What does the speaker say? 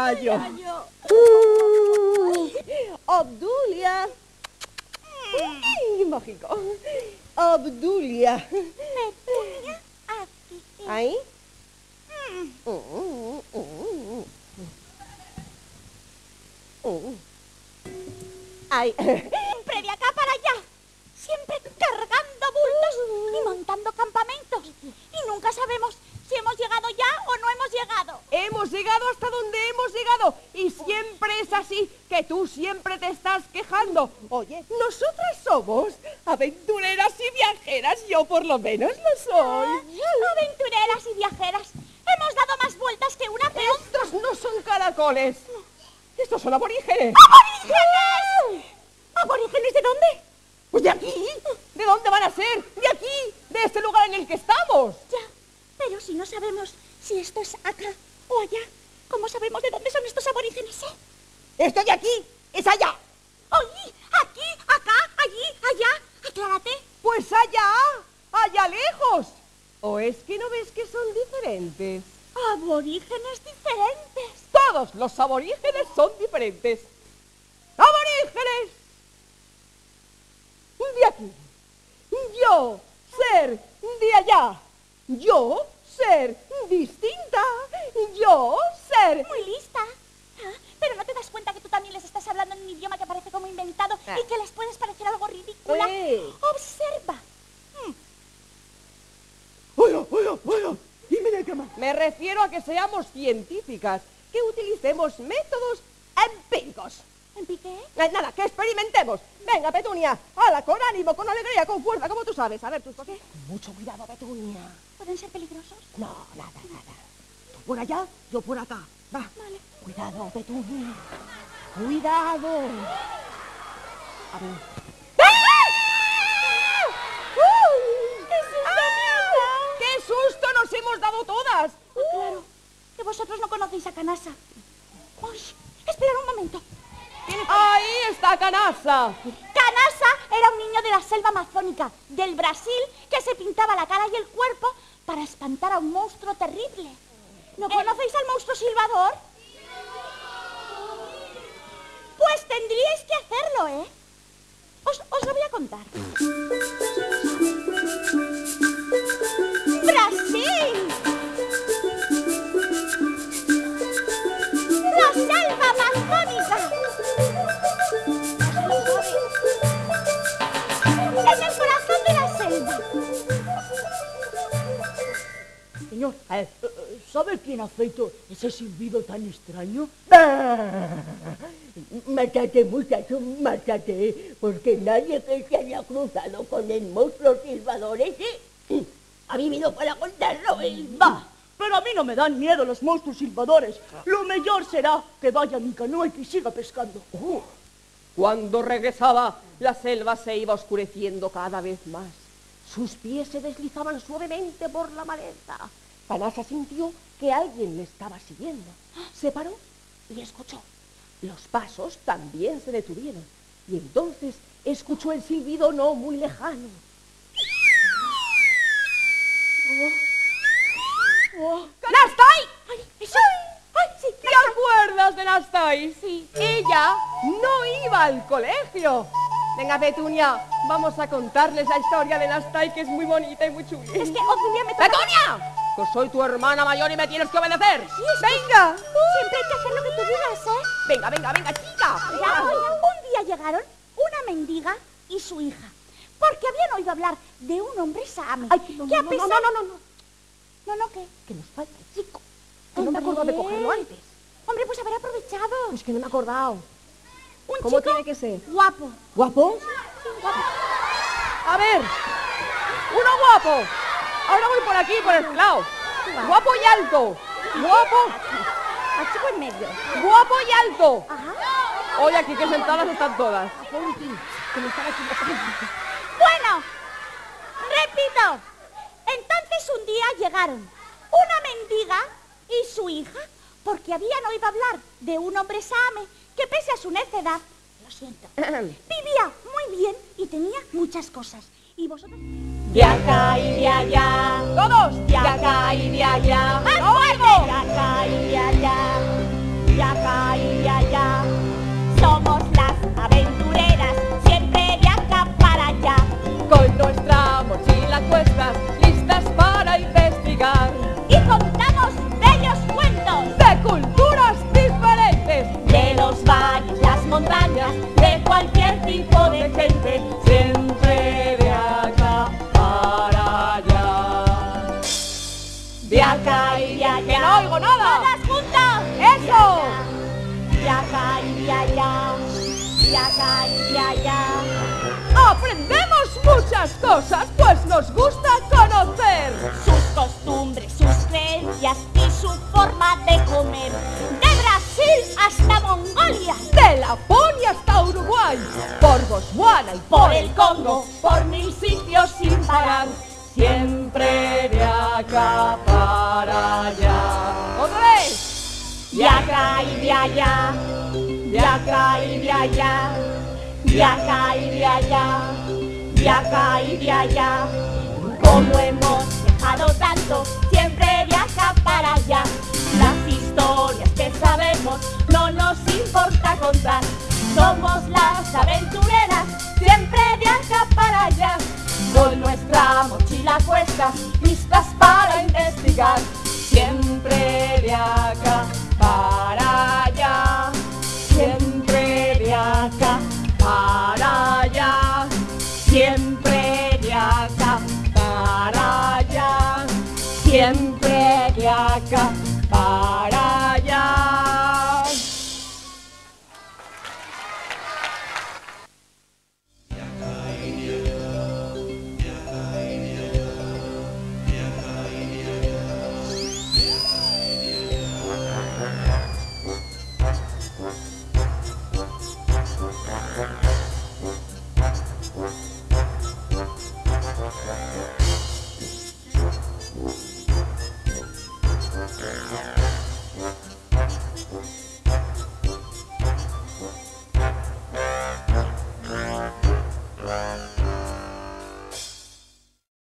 gallo. Obdulia. Ay, mágico. Obdulia. Petunia, aquí. ¿Ahí? Ay. Siempre de acá para allá. Siempre cargando bultos y montando campamentos. Y nunca sabemos si hemos llegado ya o no hemos llegado. Hemos llegado hasta donde hemos llegado y siempre es así, que tú siempre te estás quejando. Oye, nosotras somos aventureras y viajeras, yo por lo menos lo soy. Aventureras y viajeras. Hemos dado más vueltas que una pez. Estos no son caracoles. Estos son aborígenes. ¡Aborígenes! ¿Aborígenes de dónde? Pues de aquí. ¿De dónde van a ser? De aquí, de este lugar en el que estamos. Ya, pero si no sabemos si esto es acá o allá, ¿cómo sabemos de dónde son estos aborígenes, Esto de aquí es allá. Oye, aquí, acá, allí, allá. Aclárate. Pues allá lejos. ¿O es que no ves que son diferentes? Aborígenes diferentes. Todos los aborígenes son diferentes. ¡Aborígenes! De aquí. Yo ser de allá. Yo ser distinta. Yo ser... Muy lista. Pero no te das cuenta que tú también les estás hablando en un idioma que parece como inventado y que les puedes parecer algo ridículo. Observa. Oiga, dime de qué más. Me refiero a que seamos científicas, que utilicemos métodos empíricos. ¿En piqué? Nada, que experimentemos. Venga, Petunia, hala, con ánimo, con alegría, con fuerza, como tú sabes. A ver, ¿tú por qué? Mucho cuidado, Petunia. ¿Pueden ser peligrosos? No, nada. Tú por allá, yo por acá. Va. Vale. Cuidado, Petunia. Cuidado. A ver. ¡Qué susto nos hemos dado todas! Claro, que vosotros no conocéis a Canasa. Uy, esperad un momento. ¡Ahí está Canasa! Canasa era un niño de la selva amazónica del Brasil que se pintaba la cara y el cuerpo para espantar a un monstruo terrible. ¿No conocéis al monstruo silbador? Pues tendríais que hacerlo, ¿eh? Os lo voy a contar. ¡Brasil! ¡La selva amazónica! En el corazón de la selva. Señor, ¿sabe quién ha feito ese silbido tan extraño? Mátate, muchacho, mátate, porque nadie que se haya cruzado con el monstruo silbador ese ha vivido para contarlo. Va, pero a mí no me dan miedo los monstruos silbadores. Lo mejor será que vaya a mi canoa y que siga pescando. Cuando regresaba, la selva se iba oscureciendo cada vez más. Sus pies se deslizaban suavemente por la maleza. Canasa sintió que alguien le estaba siguiendo. Se paró y escuchó. Los pasos también se detuvieron. Y entonces escuchó el silbido no muy lejano. ¡Nastai! ¡Ay, eso! ¡Ay, sí! ¿Te acuerdas de Nastai? Sí. Ella no iba al colegio. Venga, Petunia, vamos a contarles la historia de Nastai, que es muy bonita y muy chula. Es que Obdulia me toca... ¡Petunia! Que soy tu hermana mayor y me tienes que obedecer. Sí, es que ¡Venga! siempre hay que hacer lo que tú digas, ¿eh? Venga, chica. Ya, un día llegaron una mendiga y su hija, porque habían oído hablar de un hombre sami. Ay, que a pesar... No, ¿qué? Que nos falta el chico. Que no me acuerdo de cogerlo antes. Hombre, pues haber aprovechado. Es que no me he acordado. Un ¿Cómo chico tiene que ser? guapo. ¿Guapo? Sí, guapo. A ver, uno guapo. Ahora voy por aquí, por el lado. Guapo y alto. Guapo. Al chico en medio. Guapo y alto. Ajá. Oye, aquí que sentadas están todas. Bueno, repito. Entonces un día llegaron una mendiga y su hija, porque habían oído hablar de un hombre same que pese a su necedad, lo siento, vivía muy bien y tenía muchas cosas. Y vosotros... De acá y de allá. Todos. De acá y de allá. ¡Más fuerte! De acá y de allá. De acá de acá y de allá. ¡Que no oigo nada! ¡Todas juntas! ¡Eso! De acá y de allá, de acá y de allá. Aprendemos muchas cosas, pues nos gusta conocer Sus costumbres, sus creencias y su forma de comer. De Brasil hasta Mongolia, de Laponia hasta Uruguay, por Botswana y por el Congo, por 1000 sitios sin parar. siempre de acá para allá. ¡Otra vez! De acá y de allá, de acá y de allá, de acá y de allá, de acá y de allá. Como hemos viajado tanto, siempre de acá para allá. Las historias que sabemos no nos importa contar. Somos las aventureras, siempre de acá para allá. Con nuestra mochila a cuestas, listas para investigar. Siempre de acá para allá, siempre de acá para allá, siempre de acá para allá, siempre de acá para allá.